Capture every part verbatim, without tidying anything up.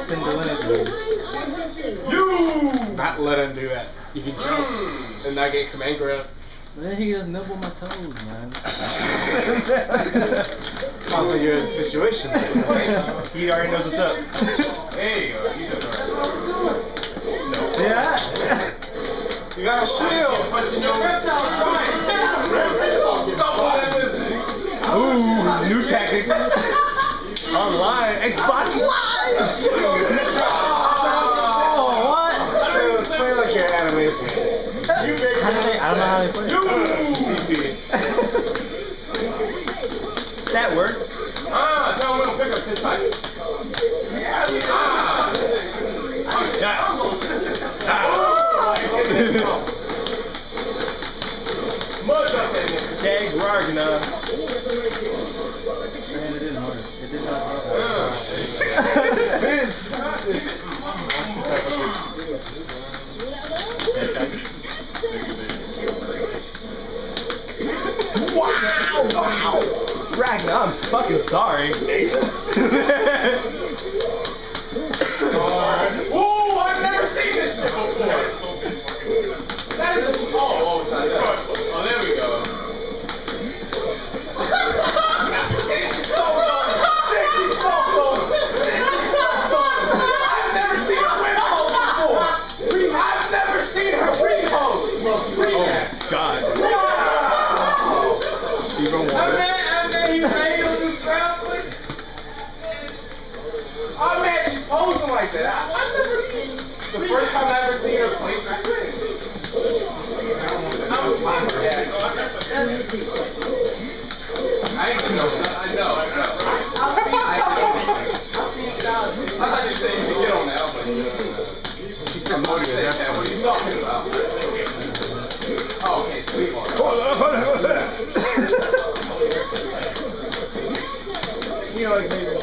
fucking doing it to him. You! Not let him do that. You can jump Mm. and not get command grab. Then he just nibble my toes, man. Sounds like you're in a situation. He already knows what's up. There you go. You know No. Yeah. You got a shield. But you know what? Stop all that listening. Ooh, new tactics. Online. Xbox Live! Oh, what? Play, play like your animation. You make How do they, I don't know how they play it. That worked. Ah, tell him we don't pick up his pocket. Ah. Ah. Mud up that nigga. Tag Ragnar. Man, it didn't hurt. It did not hurt. Wow! Wow! Ragnar, I'm fucking sorry. Oh, I've never seen this shit before. That is a, oh, oh, sorry. Oh, there we go. This is so dumb. This is so dumb. This is so dumb. I've never seen her win pose before. I've never seen her win pose. Oh, God. Wow. Even I one. mean, I mean, he's ready to do ground flip. Oh man, she's posing like that. I, I've never seen. The first time I ever seen her play, she finished. I'm flabbergasted. I ain't know. I know. I know. I've seen I've seen style. I thought you said you should get on that. I'm like, He said motivated. That's what are you talking about? Oh, okay, sweetheart. Hold on, hold on, hold on. You know, like, maybe.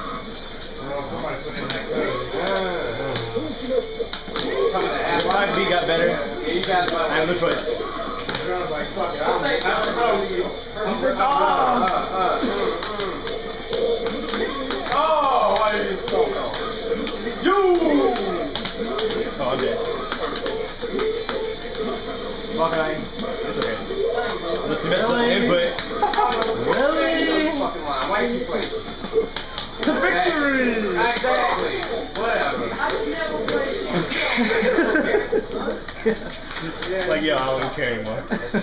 My beat got better. Yeah, you guys might I have no choice. Oh, why did you so You! Oh, I'm dead. Walking line. It's okay. Let's mess some input. Really? Fucking line. Why you keep playing? The victory! Exactly. Whatever. Like, yo, I don't even care anymore.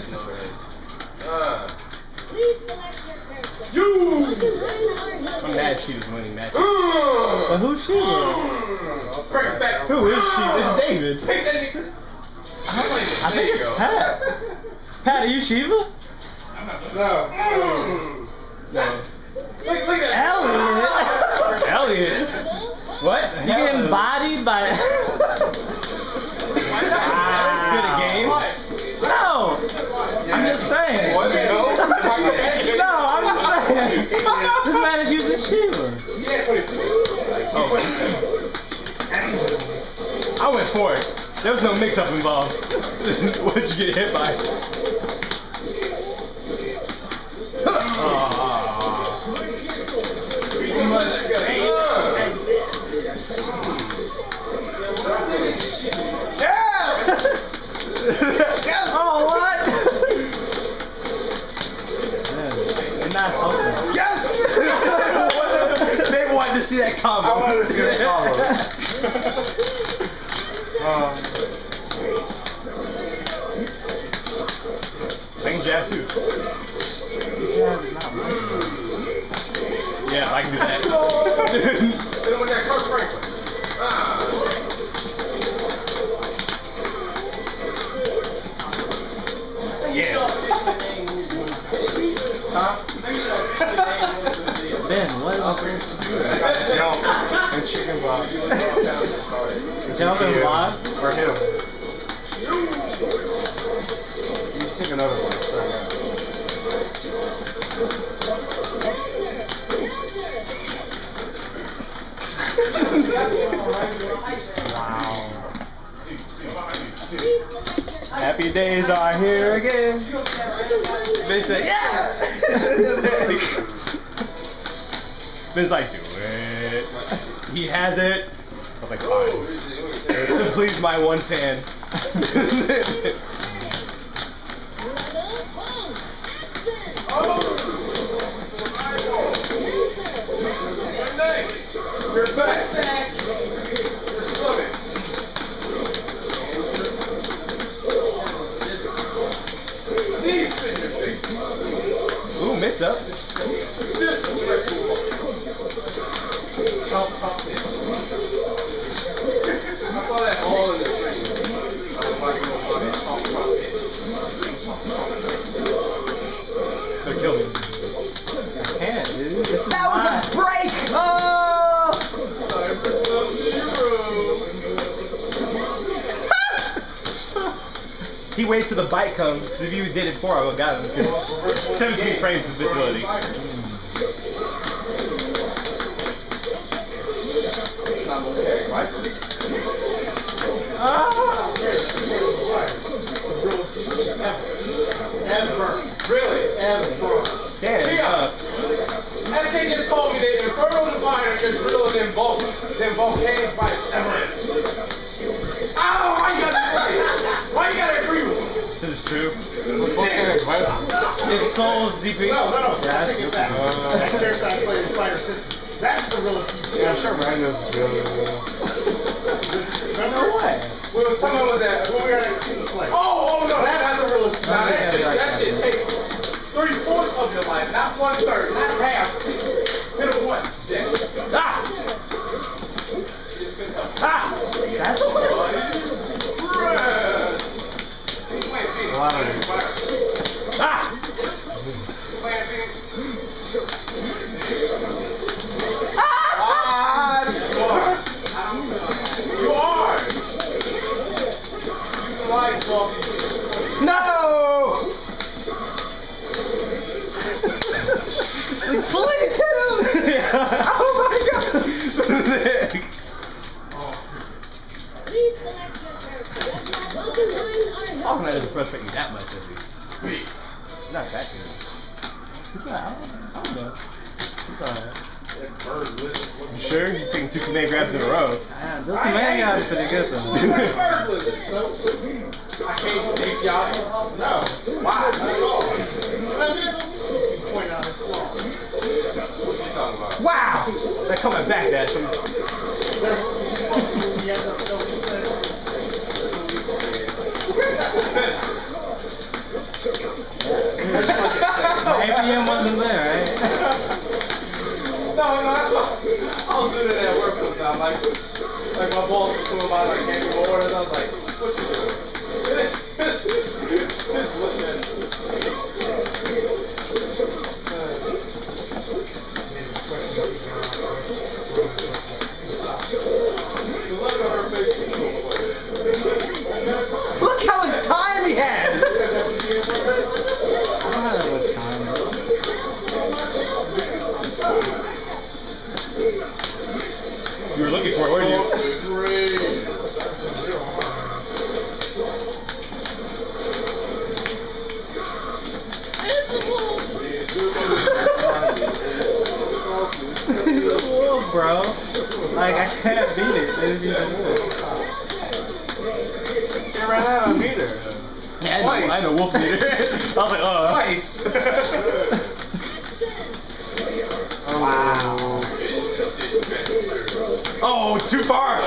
Uh. You! I'm mad she was winning that. Uh. But who's she? Bring it back. Who is she? It's David. Pick that nigga. I think it's Pat. Pat, are you Shiva? No. No. Look, look at that. Elliot. Elliot. What? You getting bodied by? Eric's good at games. No. I'm just saying. What? No. No, I'm just saying. This man is using Shiva. Yeah. Oh. I went for it. There was no mix-up involved. What did you get hit by? Aww. Too much pain. Yes! Yes! Oh, what? Man, you're not helping. Yes! They wanted to see that combo. I wanted to see that combo. um, I can jab too. Jab is not mine. Yeah, I can do that. Hit him with that Kirk Franklin. Ah. Yeah. Huh? Ben, what am I supposed to do? jump and chicken block. Jump and block? Or hit him. You pick another one. Sorry, yeah. Wow. Happy days are here again. They say, yeah! Ben's like, do it. He has it. I was like, fine. To please my one fan. You're back. You're swimming. Knees spin your face. Ooh, mix up. Disrespectful. Chomp, chomp this. I saw that all in the stream. I was watching on my chomp, chomp this. They're killing me. I can't, dude. This is That was not... a break! Oh! Cyber Sub-Zero. He waits till the bite comes, because if you did it before, I would have got him, because seventeen frames of visibility. It's not okay, right? Ah! Ever. Really? Ever. Stand Yeah. up. S K just told me that Inferno Diviner is realer than Vul than Volcanic Fight ever is. Oh, why you gotta agree? Why you gotta agree with me? This is true. Yeah. It's Souls D P. No, no, no. Yeah, I take it back. uh, That's their side player fighter system. That's the realest D P. Yeah, I'm sure Magnus is really real. Remember what? We was talking about that. when we were at Christmas play? Oh, oh no, That's that's the realest. Nah, that shit, that shit takes three fourths of your life, not one third, not half. Hit him once, then. Ah! Just couldn't help it. Ah! That's okay. Yes. He's playing Phoenix. Wow. Ah! Playing Phoenix. Ah! You are. You are. You can lie, Swampy. No! Like, please hit him! Yeah. Oh my god! Sick. How can I just frustrate you that much, is he? Sweet. He's not that good. He's not, I don't, I don't know. He's alright. That bird lizard. You sure? You're taking two command grabs in a row. Man, those command guys are pretty good Who's though. that bird lizard? So, I can't save y'all. No. Why? Not at all. Point out his flaws. What you talking about? Wow! They're coming back, Dash. He ends up filming the My A P M wasn't there, right? No, no, that's what I was doing it at work one time. Like, like my boss was talking about like gave me orders. I was like, what you doing? This, this, this, this looking at the look on her face is so funny. Look how much time he has! I don't have that much time. You were looking for it, weren't you? Great. Wolf, bro. Like, I can't beat it. It's even wolf. You ran out of meter. Yeah, I know, I know wolf meter. I was like, oh. Twice. Wow. Oh, too far!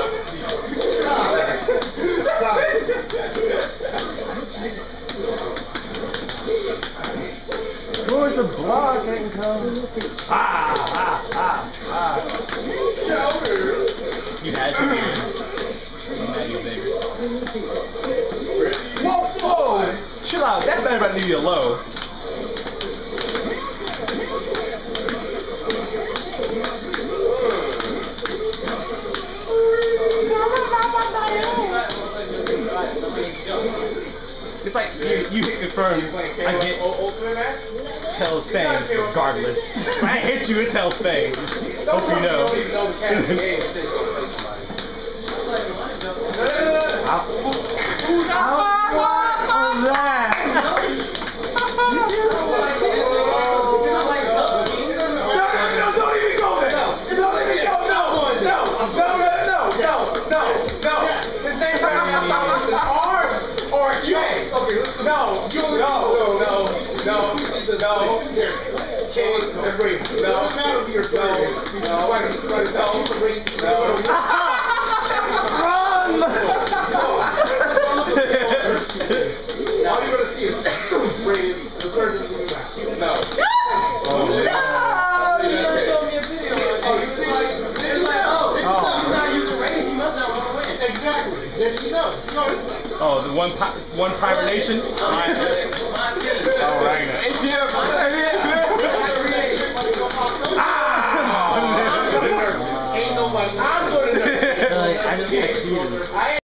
Where's the block? I can come. Ah, ah, ah, ah. You had to be in. Now you're bigger. Whoa, whoa! Chill out, that better about to be a low. It's like you, you hit confirm. I get Ultimate match? Hell's Fame regardless. When I hit you, it's Hell's Fame. Hope you know. How was that? No, no, no, don't even go there. Don't even go, no, no, no, no, no, no. No. Two characters. Kane and Brady. It No. doesn't matter who your third is. You just fight him. Fight him. No. Brady. No. Run! All you're gonna see is Brady. The third is in the back. No. Oh. No! You never showed me a video. Oh, you see, like, then you know. Then you Oh. You're know. not using ratings, you must not want to win. Exactly. Then you know. You know. Oh, the one pi one Pirate Nation? My team. Oh, right now. A T M. Ah! Ain't nobody. I'm gonna Like, I just got cheated. I